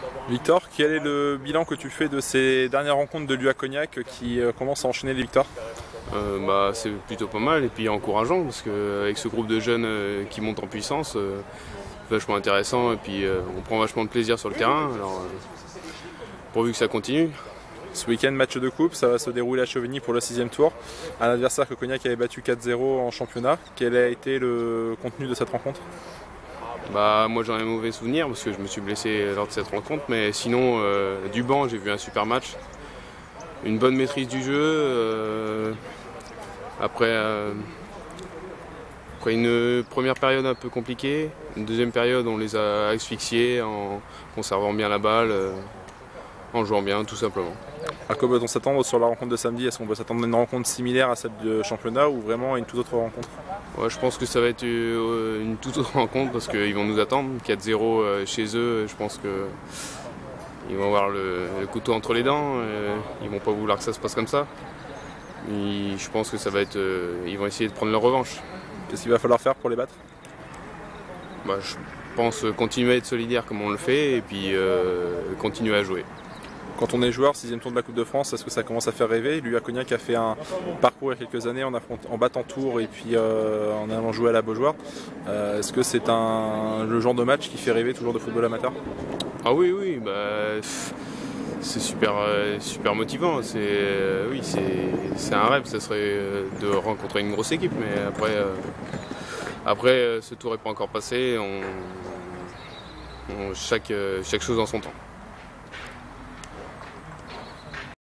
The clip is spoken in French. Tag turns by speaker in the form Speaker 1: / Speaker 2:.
Speaker 1: Victor, quel est le bilan que tu fais de ces dernières rencontres de l'UA Cognac qui commencent à enchaîner les victoires?
Speaker 2: C'est plutôt pas mal et puis encourageant parce qu'avec ce groupe de jeunes qui montent en puissance, vachement intéressant et puis on prend vachement de plaisir sur le terrain. Alors, pourvu que ça continue.
Speaker 1: Ce week-end, match de coupe, ça va se dérouler à Chauvigny pour le 6e tour. Un adversaire que Cognac avait battu 4-0 en championnat. Quel a été le contenu de cette rencontre?
Speaker 2: Moi j'en ai un mauvais souvenir parce que je me suis blessé lors de cette rencontre, mais sinon du banc j'ai vu un super match, une bonne maîtrise du jeu. Après une première période un peu compliquée, une deuxième période on les a asphyxiés en conservant bien la balle, en jouant bien tout simplement.
Speaker 1: À quoi peut-on s'attendre sur la rencontre de samedi? Est-ce qu'on peut s'attendre à une rencontre similaire à celle du championnat ou vraiment à une toute autre rencontre?
Speaker 2: Ouais, je pense que ça va être une toute autre rencontre parce qu'ils vont nous attendre. 4-0 chez eux, je pense qu'ils vont avoir le couteau entre les dents. Ils vont pas vouloir que ça se passe comme ça. Je pense que ça va être. Ils vont essayer de prendre leur revanche.
Speaker 1: Qu'est-ce qu'il va falloir faire pour les battre?
Speaker 2: Je pense continuer à être solidaire comme on le fait et puis continuer à jouer.
Speaker 1: Quand on est joueur, 6e tour de la Coupe de France, est-ce que ça commence à faire rêver? L'UA Cognac a fait un parcours il y a quelques années en battant Tours et puis en allant jouer à la Beaujoire. Est-ce que c'est le genre de match qui fait rêver toujours de football amateur?
Speaker 2: Ah oui, c'est super motivant. C'est un rêve, ça serait de rencontrer une grosse équipe, mais après ce tour n'est pas encore passé. Chaque chose en son temps.